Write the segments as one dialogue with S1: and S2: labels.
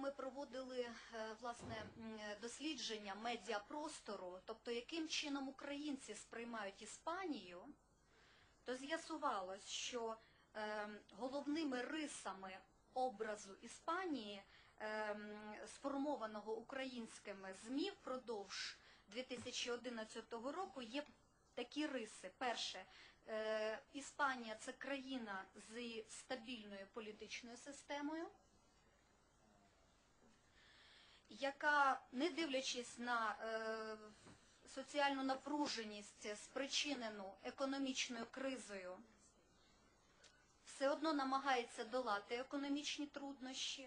S1: ми проводили власне дослідження медіапростору, тобто яким чином українці сприймають Іспанію, то з'ясувалось, що головними рисами образу Іспанії, сформованого українськими ЗМІ впродовж 2011 року, є такі риси. Перше, Іспанія – це країна з стабільною політичною системою, яка, не дивлячись на соціальну напруженість, спричинену економічною кризою, все одно намагається долати економічні труднощі.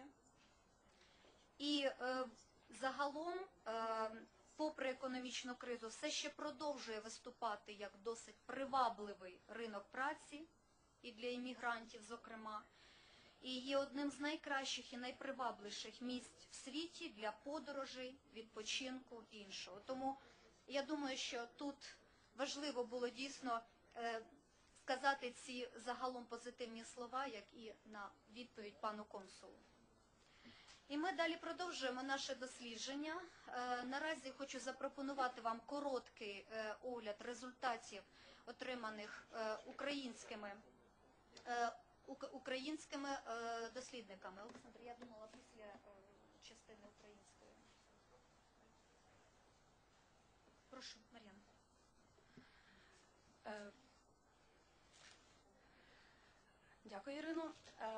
S1: І загалом, попри економічну кризу, все ще продовжує виступати як досить привабливий ринок праці, і для іммігрантів, зокрема, і є одним з найкращих і найпривабливіших місць в світі для подорожей, відпочинку і іншого. Тому я думаю, що тут важливо було дійсно сказати ці загалом позитивні слова, як і на відповідь пану консулу. І ми далі продовжуємо наше дослідження. Наразі хочу запропонувати вам короткий огляд результатів, отриманих українськими дослідниками. Олександр, я думала після частини української. Прошу, Мар'яна.
S2: Дякую, Ірино.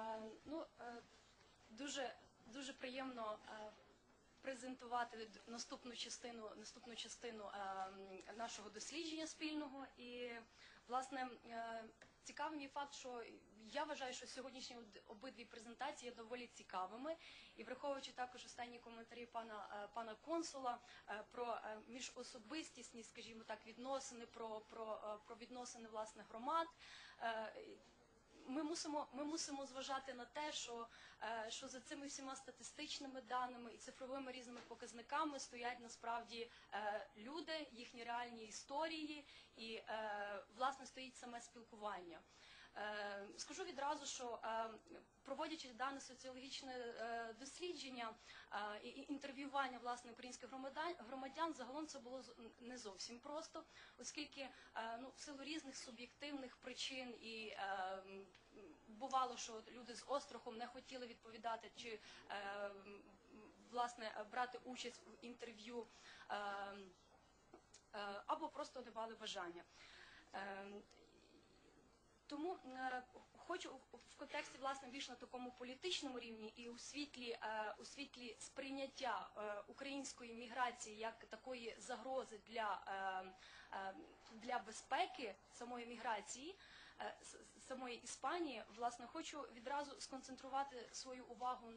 S2: Дуже приємно презентувати наступну частину нашого дослідження спільного. І, власне, цікавий факт, що я вважаю, що сьогоднішні обидві презентації є доволі цікавими. І враховуючи також останні коментарі пана консула про міжособистісні, скажімо так, відносини, про відносини, власне, громад, ми мусимо зважати на те, що за цими всіма статистичними даними і цифровими різними показниками стоять насправді люди, їхні реальні історії і, власне, стоїть саме спілкування. Скажу відразу, що проводячи дане соціологічне дослідження і інтерв'ювання, власне, українських громадян, загалом це було не зовсім просто, оскільки в силу різних суб'єктивних причин і бувало, що люди з острахом не хотіли відповідати чи, власне, брати участь в інтерв'ю або просто не мали бажання. Тому хочу в контексті, власне, більш на такому політичному рівні і у світлі сприйняття української міграції як такої загрози для безпеки самої міграції, самої Іспанії, власне, хочу відразу сконцентрувати свою увагу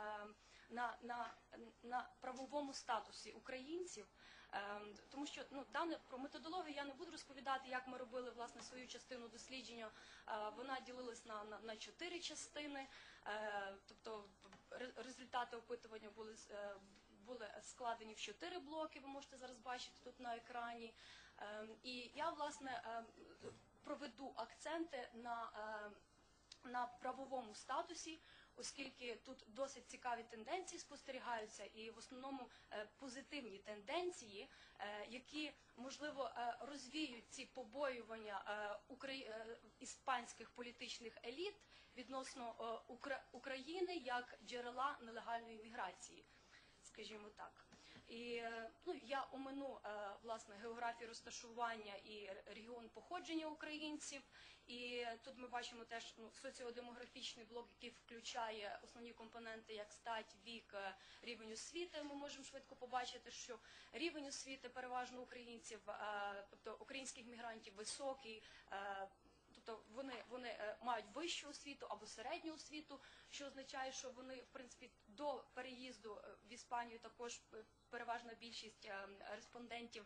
S2: на правовому статусі українців. Тому що про методологію я не буду розповідати, як ми робили, власне, свою частину дослідження. Вона ділилась на 4 частини, тобто результати опитування були складені в 4 блоки, ви можете зараз бачити тут на екрані. І я, власне, проведу акценти на правовому статусі, оскільки тут досить цікаві тенденції спостерігаються, і в основному позитивні тенденції, які, можливо, розвіють ці побоювання іспанських політичних еліт відносно України як джерела нелегальної міграції, скажімо так. І я омину, власне, географію розташування і регіон походження українців. І тут ми бачимо теж соціодемографічний блок, який включає основні компоненти, як стать, вік, рівень освіти. Ми можемо швидко побачити, що рівень освіти переважно українців, тобто українських мігрантів, високий. Тобто вони мають вищу освіту або середню освіту, що означає, що вони, в принципі, до переїзду в Іспанію також переважна більшість респондентів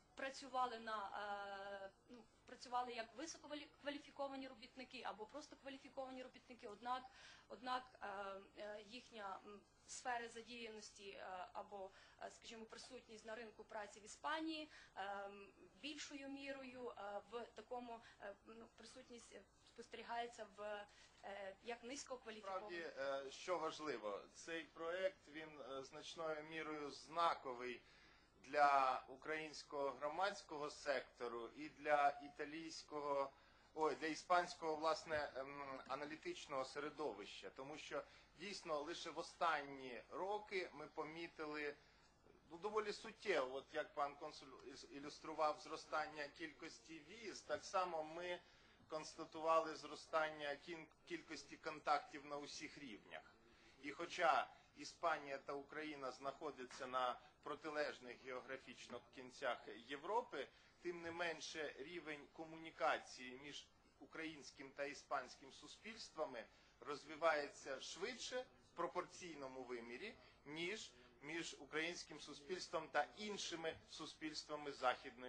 S2: працювали як висококваліфіковані робітники або просто кваліфіковані робітники, однак їхня сфери задіяності або, скажімо, присутність на ринку праці в Іспанії більшою мірою в такому присутність спостерігається в як низькокваліфікованих.
S3: Насправді, що важливо, цей проект, він значною мірою знаковий для українського громадського сектору і для для іспанського, власне, аналітичного середовища. Тому що, дійсно, лише в останні роки ми помітили доволі суттєво, от як пан консул ілюстрував зростання кількості віз, так само ми констатували зростання кількості контактів на усіх рівнях. І хоча Іспанія та Україна знаходяться на протилежних географічних кінцях Європи, тим не менше рівень комунікації між українським та іспанським суспільствами розвивається швидше в пропорційному вимірі, ніж між українським суспільством та іншими суспільствами Західної